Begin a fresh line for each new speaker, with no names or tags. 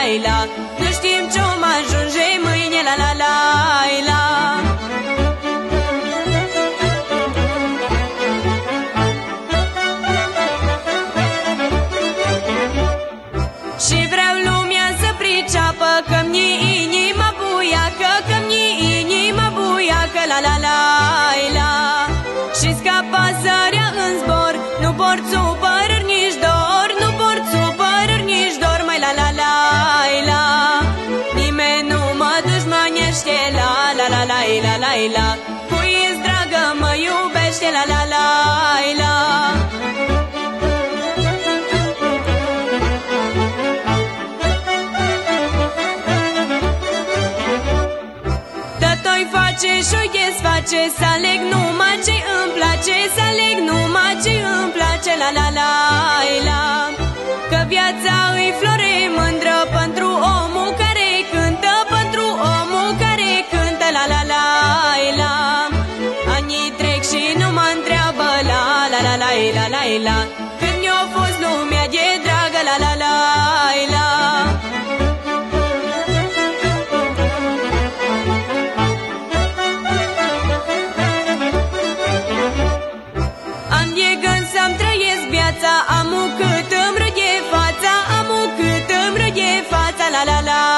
la. Nu știm ce-om ajunge mâine, la la la la. Și vreau lumea să priceapă că-mi inima buiacă, că-mi inima buiacă, la la la la. Și scapă sărea în zbor, nu port supărări nici dor, nu port supărări nici dor, mai la la la la. Nimeni nu mă dușmănește, la la la la la la la. Cui-s dragă mă iubește, la la la la. Tătoi face și-o desface, să aleg numai ce îmi place, să aleg numai ce îmi place, la la la la. Că viața îi flore mândră pentru omul care cântă, pentru omul care cântă, la la la la. Anii trec și nu mă întreabă, la la la la la la la. Când mi-a fost lumea de dragă, la la la la. Amu cât îmi râde fața, amu cât îmi râde fața, la la la